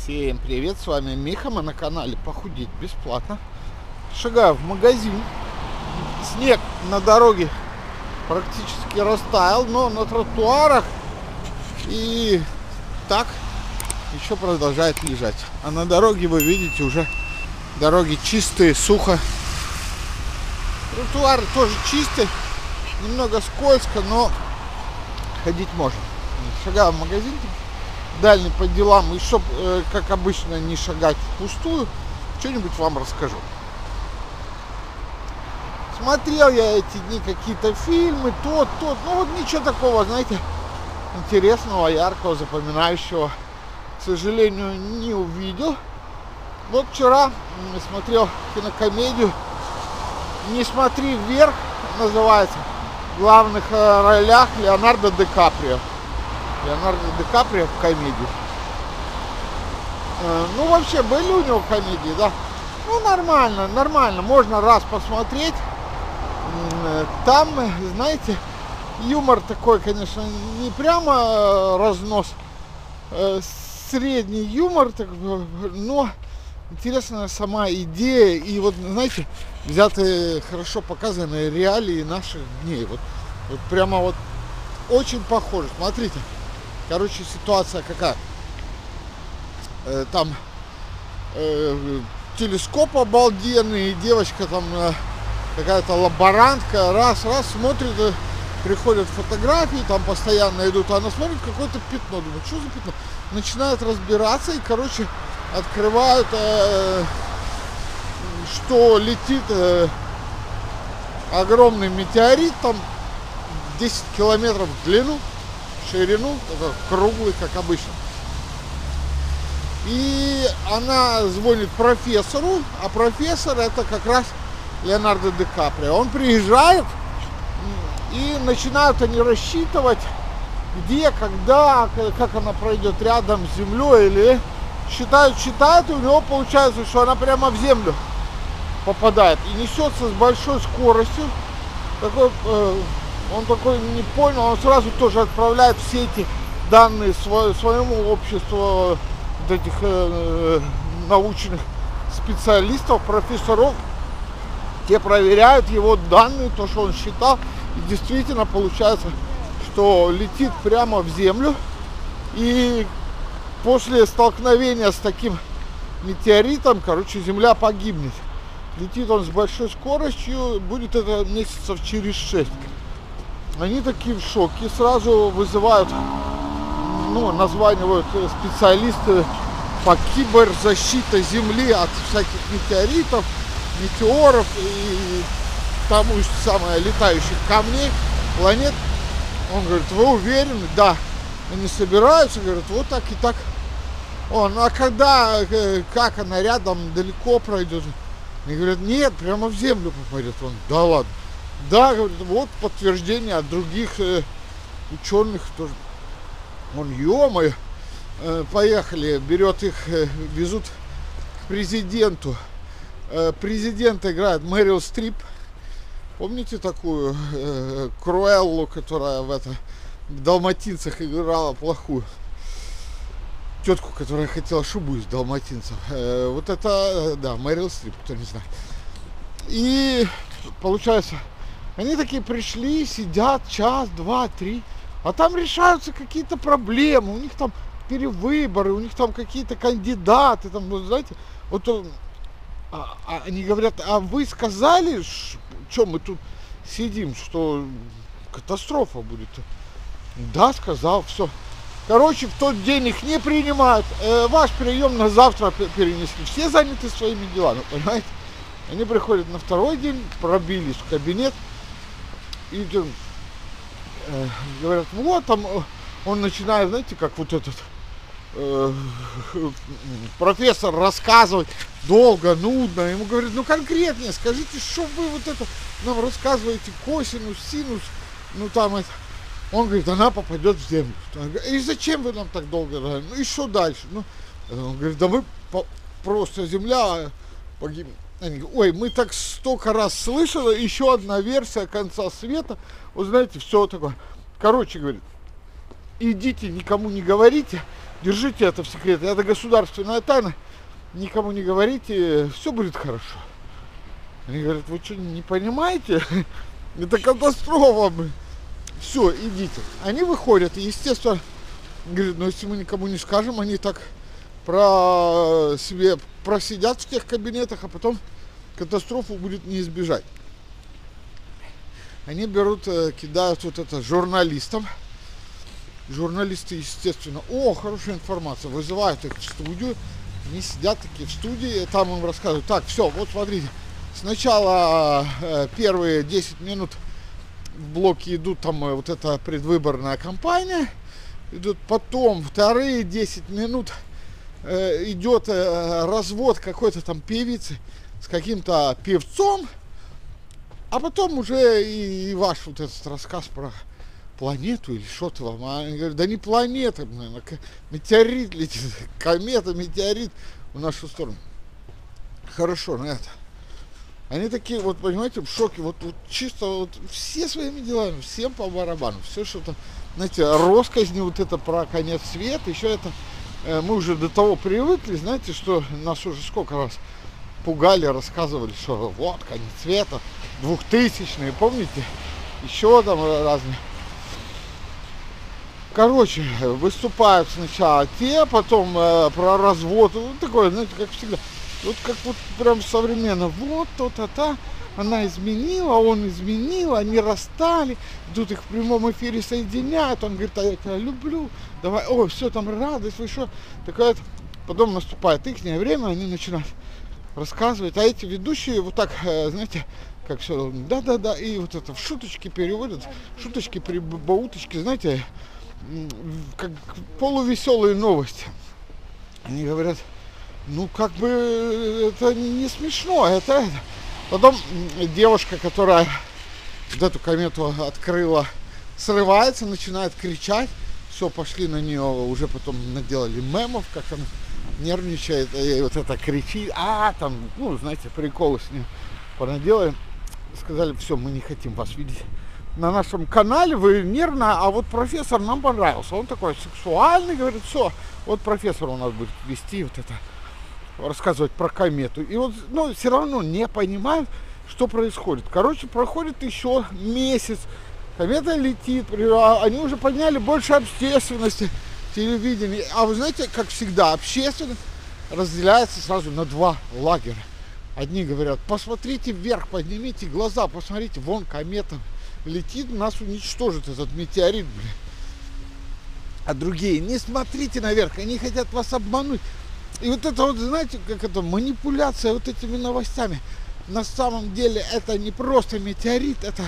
Всем привет, с вами Миха, мы на канале Похудеть бесплатно. Шагаю в магазин. Снег на дороге практически растаял, но на тротуарах и так еще продолжает лежать. А на дороге вы видите уже дороги чистые, сухо. Тротуар тоже чистый, немного скользко, но ходить можно. Шагаю в магазин дальний по делам, и чтоб, как обычно, не шагать впустую, что-нибудь вам расскажу. Смотрел я эти дни какие-то фильмы, ну вот ничего такого, знаете, интересного, яркого, запоминающего, к сожалению, не увидел. Вот вчера смотрел кинокомедию «Не смотри вверх», называется, в главных ролях Леонардо Ди Каприо. Леонардо Ди Каприо в комедии. Ну, вообще, были у него комедии, да? Ну, нормально. Можно раз посмотреть. Там, знаете, юмор такой, конечно, не прямо разнос. Средний юмор, но интересная сама идея. И вот, знаете, взятые, хорошо показанные реалии наших дней. Вот прямо вот очень похоже. Смотрите. Короче, ситуация какая. Там телескоп обалденный, и девочка там какая-то лаборантка, раз смотрит, приходят фотографии, там постоянно идут, а она смотрит какое-то пятно, думает, что за пятно? Начинает разбираться и, короче, открывают, что летит огромный метеорит, там 10 километров в длину, ширину, круглый, как обычно. И она звонит профессору, а профессор это как раз Леонардо Ди Каприо. Он приезжает, и начинают они рассчитывать, где, когда, как она пройдет рядом с землей, или считают, и у него получается, что она прямо в землю попадает и несется с большой скоростью. Такой, он такой не понял, он сразу тоже отправляет все эти данные своему обществу вот этих научных специалистов, профессоров. Те проверяют его данные, то, что он считал, и действительно получается, что летит прямо в землю. И после столкновения с таким метеоритом, короче, Земля погибнет. Летит он с большой скоростью, будет это месяцев через 6. Они такие в шоке, сразу вызывают, названивают специалисты по киберзащите Земли от всяких метеоритов, метеоров и тому же самое летающих камней, планет. Он говорит, вы уверены? Да. Они собираются, говорят, вот так и так. А когда, как она рядом, далеко пройдет? Они говорят, нет, прямо в землю попадет. Он, да ладно. Да, говорит, вот подтверждение от других ученых тоже. Он, ё-моё, поехали, берет их, везут к президенту. Президент играет Мэрил Стрип. Помните такую Круэллу, которая в «Далматинцах» играла плохую? Тетку, которая хотела шубу из далматинцев. Вот это, да, Мэрил Стрип, кто не знает. И получается, они такие пришли, сидят час, два, три, а там решаются какие-то проблемы, у них там перевыборы, у них там какие-то кандидаты, там, знаете, вот они говорят, а вы сказали, что мы тут сидим, что катастрофа будет? Да, сказал, все. Короче, в тот день их не принимают, ваш прием на завтра перенесли, все заняты своими делами, понимаете? Они приходят на второй день, пробились в кабинет и говорят, вот там он начинает, знаете, как вот этот профессор рассказывать долго, нудно. Ему говорят, ну конкретнее скажите, что вы вот это нам рассказываете, косинус, синус, там это. Он говорит, она попадет в землю. И зачем вы нам так долго? Ну и что дальше? Он говорит, да мы просто земля погибнет. Они говорят, ой, мы так столько раз слышали, еще одна версия конца света. Вот знаете, все такое. Короче, говорит, идите, никому не говорите, держите это в секрете, это государственная тайна, никому не говорите, все будет хорошо. Они говорят, вы что, не понимаете? Это катастрофа. Все, идите. Они выходят, и, естественно, говорят, ну если мы никому не скажем, они так про себе просидят в тех кабинетах, а потом катастрофу будет не избежать. Они берут, кидают вот это журналистам. Журналисты, естественно, хорошая информация, вызывают их в студию. Они сидят такие в студии, там им рассказывают, так, все, вот смотрите, сначала первые 10 минут в блоке идут там вот эта предвыборная кампания, идут потом вторые 10 минут идет развод какой-то там певицы с каким-то певцом, а потом уже и ваш вот этот рассказ про планету или что-то вам. Они говорят, да не планета, наверное, метеорит летит, комета, метеорит в нашу сторону. Хорошо, на это. Они такие, вот понимаете, в шоке, вот чисто вот все своими делами, всем по барабану, все что-то, знаете, россказни вот это про конец света, еще это, мы уже до того привыкли, знаете, что нас уже сколько раз пугали, рассказывали, что вот конец света, 2000-е, помните, еще там разные. Короче, выступают сначала те, потом про развод, вот такое, знаете, как всегда. Вот как вот прям современно, вот то-то-то, она изменила, он изменил, они расстали, тут их в прямом эфире соединяют, он говорит, а я тебя люблю, давай, все там радость, вы что, такое. Потом наступает их время, они начинают рассказывать, а эти ведущие вот так, знаете, как все, да-да-да, и вот это в шуточки переводят, шуточки, прибауточки, знаете, как полувеселые новости. Они говорят, ну как бы это не смешно, это. Потом девушка, которая вот эту комету открыла, срывается, начинает кричать. Все, пошли на нее, уже потом наделали мемов, как она нервничает, и вот это кричит, там, ну, знаете, приколы с ней понаделали. Сказали, все, мы не хотим вас видеть на нашем канале, вы нервно, а вот профессор нам понравился. Он такой сексуальный, говорит, все, вот профессор у нас будет вести вот это, рассказывать про комету. И вот, ну, все равно не понимают, что происходит. Короче, проходит еще месяц, комета летит, они уже подняли больше общественности, телевидения. А вы знаете, как всегда, общественность разделяется сразу на два лагеря. Одни говорят, посмотрите вверх, поднимите глаза, посмотрите, вон комета летит, нас уничтожит этот метеорит, блин. А другие, не смотрите наверх, они хотят вас обмануть. И вот это вот, знаете, как это, манипуляция вот этими новостями. На самом деле это не просто метеорит, это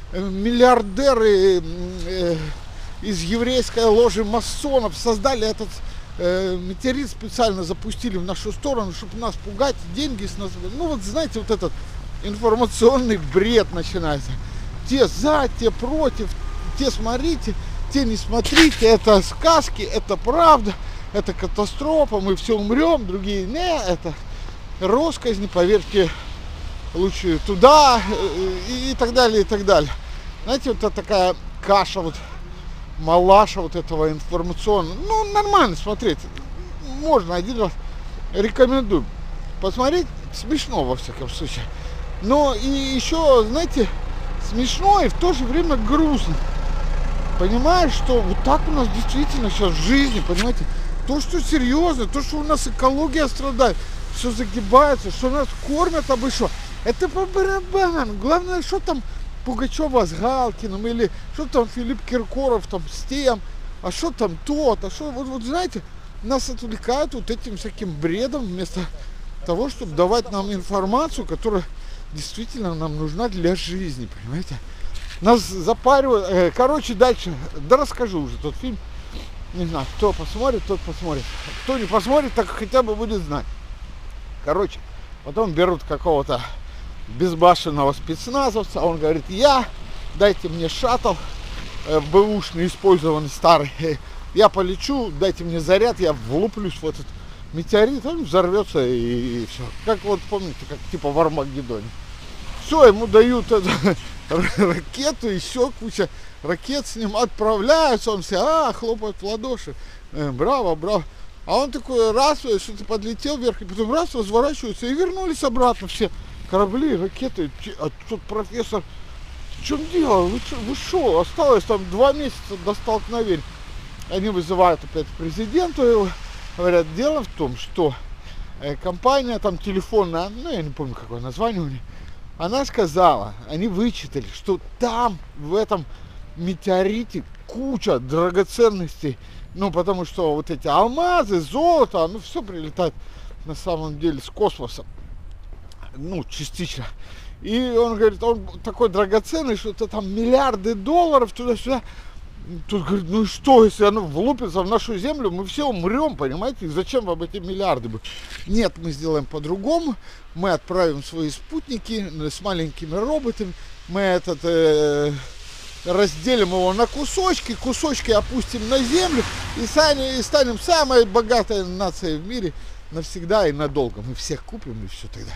миллиардеры из еврейской ложи масонов создали этот метеорит, специально запустили в нашу сторону, чтобы нас пугать, деньги с нас. Ну вот знаете, вот этот информационный бред начинается. Те за, те против, те смотрите, те не смотрите, это сказки, это правда, это катастрофа, мы все умрем, другие не, это россказни, поверьте, лучше туда и так далее, и так далее. Знаете, вот это такая каша, вот малаша вот этого информационного. Ну, нормально смотреть, можно один раз, рекомендую посмотреть, смешно во всяком случае. Но и еще, знаете, смешно и в то же время грустно. Понимаешь, что вот так у нас действительно сейчас в жизни, понимаете, то, что серьезно, то, что у нас экология страдает, все загибается, что нас кормят обычно, это по барабану. Главное, что там Пугачева с Галкиным, или что там Филипп Киркоров там с тем, а что там тот, а что, вот знаете, нас отвлекают вот этим всяким бредом, вместо того, чтобы давать нам информацию, которая действительно нам нужна для жизни, понимаете. Нас запаривают. Короче, дальше, да расскажу уже тот фильм. Не знаю, кто посмотрит, тот посмотрит. Кто не посмотрит, так хотя бы будет знать. Короче, потом берут какого-то безбашенного спецназовца, он говорит, дайте мне шаттл, бэушный, использованный, старый, я полечу, дайте мне заряд, я влуплюсь в этот метеорит, он взорвется и все. Как вот помните, как типа в Армагеддоне. Все, ему дают эту ракету, еще куча ракет с ним отправляются, он все, хлопает в ладоши, браво, браво. А он такой раз, что-то подлетел вверх, и потом раз, разворачивается, и вернулись обратно все корабли, ракеты. А тут профессор, в чем дело, вы что, осталось там 2 месяца до столкновения. Они вызывают опять президента его, говорят, дело в том, что компания там телефонная, ну я не помню какое название у нее, она сказала, они вычитали, что там в этом метеорите куча драгоценностей, ну потому что вот эти алмазы, золото, ну все прилетает на самом деле с космоса, ну частично. И он говорит, он такой драгоценный, что это там миллиарды долларов туда-сюда. Тут говорит, ну и что, если оно влупится в нашу землю, мы все умрем, понимаете? Зачем вам эти миллиарды? Нет, мы сделаем по-другому. Мы отправим свои спутники с маленькими роботами. Мы разделим его на кусочки, кусочки опустим на землю и станем самой богатой нацией в мире навсегда и надолго. Мы всех купим и все тогда.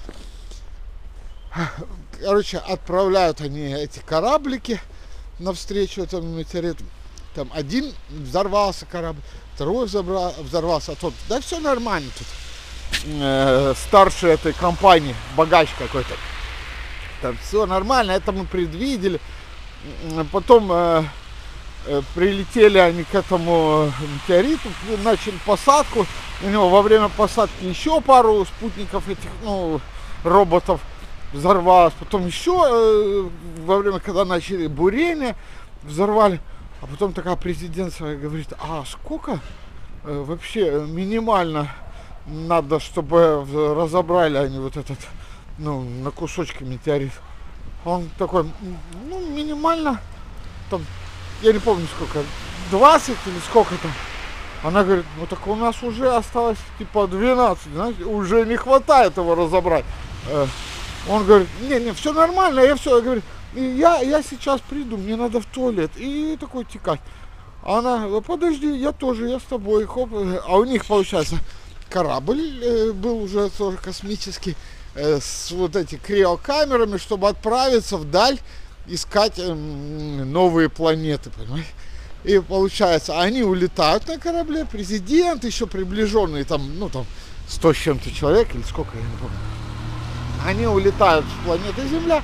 Короче, отправляют они эти кораблики навстречу этому метеориту. Там один взорвался корабль, второй взорвался, а тот, да все нормально тут. Старший этой компании, богач какой-то. Там все нормально, это мы предвидели. Потом прилетели они к этому метеориту, начали посадку. У него во время посадки еще пару спутников этих, ну, роботов взорвалось, потом еще во время, когда начали бурение, взорвали, а потом такая президентская говорит, а сколько вообще минимально надо, чтобы разобрали они вот этот, ну, на кусочки метеорит. Он такой, ну, минимально, там, я не помню сколько, 20 или сколько там. Она говорит, ну так у нас уже осталось типа 12, знаете, уже не хватает его разобрать. Он говорит, не, все нормально, я говорю, я сейчас приду, мне надо в туалет. И такой текать. А она, подожди, я с тобой. Хоп. А у них, получается, корабль был уже тоже космический, с вот этими криокамерами, чтобы отправиться вдаль, искать новые планеты, понимаете? И получается, они улетают на корабле, президент, еще приближенные, там, ну там, 100 с чем-то человек, или сколько, я не помню. Они улетают с планеты Земля,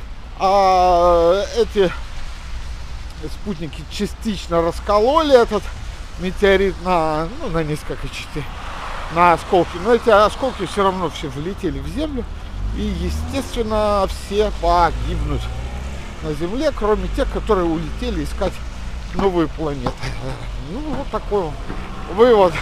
а эти спутники частично раскололи этот метеорит на несколько частей, на осколки. Но эти осколки все равно все влетели в Землю, и, естественно, все погибнут на Земле, кроме тех, которые улетели искать новые планеты. Ну, вот такой вывод,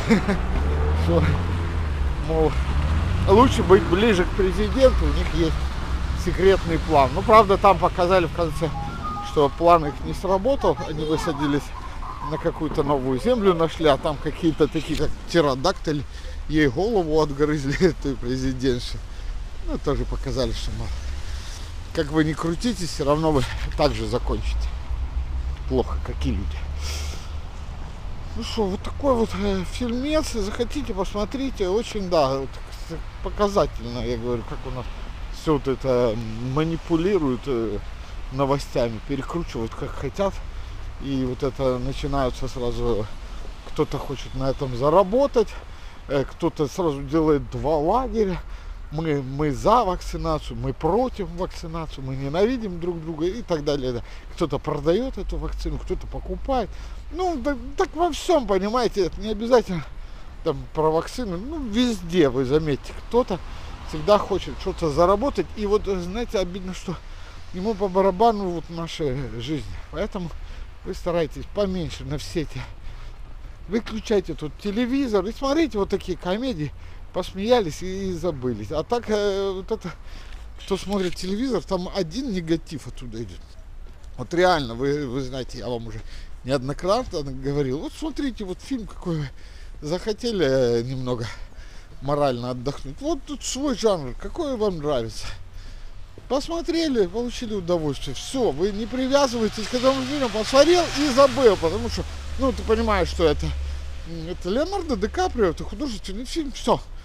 мол, лучше быть ближе к президенту, у них есть секретный план. Ну, правда, там показали в конце, что план их не сработал, они высадились на какую-то новую землю, нашли, а там какие-то такие, как птеродактили, ей голову отгрызли, этой президентши. Ну, тоже показали, что, мол, как вы ни крутитесь, все равно вы так же закончите. Плохо, какие люди. Ну что, вот такой вот фильмец, захотите, посмотрите, очень, да, вот, показательно, я говорю, как у нас все вот это манипулируют новостями, перекручивают как хотят, и вот это начинаются сразу, кто-то хочет на этом заработать, кто-то сразу делает 2 лагеря, мы за вакцинацию, мы против вакцинации, мы ненавидим друг друга и так далее. Кто-то продает эту вакцину, кто-то покупает. Ну, так во всем, понимаете, это не обязательно там про вакцину, ну, везде, вы заметите, кто-то всегда хочет что-то заработать. И вот, знаете, обидно, что ему по барабану вот нашей жизни. Поэтому вы старайтесь поменьше на все эти. Выключайте тут телевизор и смотрите вот такие комедии. Посмеялись и забылись. А так, вот это, кто смотрит телевизор, там один негатив оттуда идет. Вот реально, вы знаете, я вам уже неоднократно говорил. Вот смотрите, вот фильм какой вы захотели немного морально отдохнуть. Вот тут свой жанр, какой вам нравится. Посмотрели, получили удовольствие. Все, вы не привязываетесь к этому фильму, посмотрел и забыл, потому что, ну, ты понимаешь, что это Леонардо Ди Каприо, это художественный фильм, все.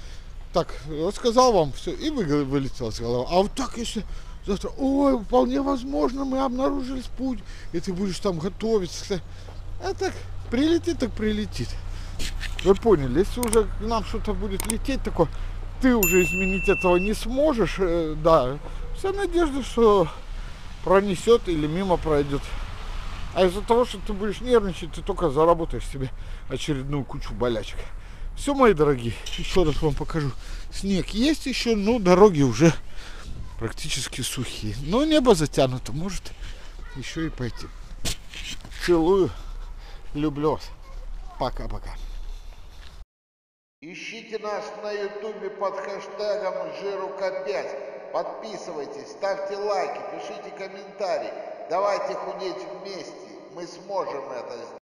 так рассказал вам все, и вылетело с головы. А вот так, если завтра, ой, вполне возможно, мы обнаружили спутник, и ты будешь там готовиться. А так, прилетит, так прилетит. Вы поняли, если уже к нам что-то будет лететь такое, ты уже изменить этого не сможешь, да, вся надежда, что пронесет или мимо пройдет. А из-за того, что ты будешь нервничать, ты только заработаешь себе очередную кучу болячек. Все, мои дорогие, еще раз вам покажу. Снег есть еще, но дороги уже практически сухие. Но небо затянуто, может еще и пойти. Целую, люблю вас. Пока-пока. Ищите нас на ютубе под хэштегом #Жирука5. Подписывайтесь, ставьте лайки, пишите комментарии. Давайте худеть вместе. Мы сможем это сделать.